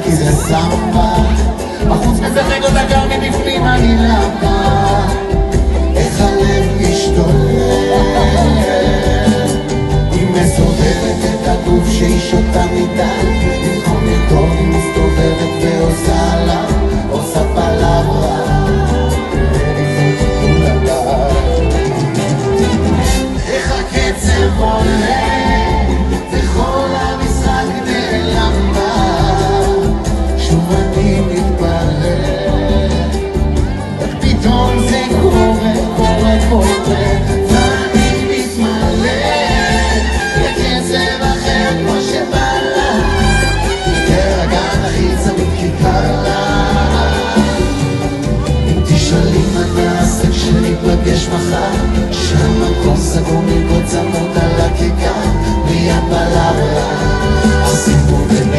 כי זה סמבה, בחוץ משחק אותה גם מבפנים אני למה, איך הלב משתולל, היא מסובבת את הגוף שהיא שותה מדי, במקום לרקוד היא מסתובבת ועושה לה, עושה פלברה. איך הקצב עולה וכל המשחק נעלם בה, שוב אני מתפלל, פתאום זה קורה, ואני מתמלא לקצב אחר כמו שבא לה, תרגע נחיצה מכיכר לה. אם תשאלי מה נעשה כשניפגש מחר, שהמקום סגור מלגות צמוד על הכיכר, בלי הפלברה, הסיפור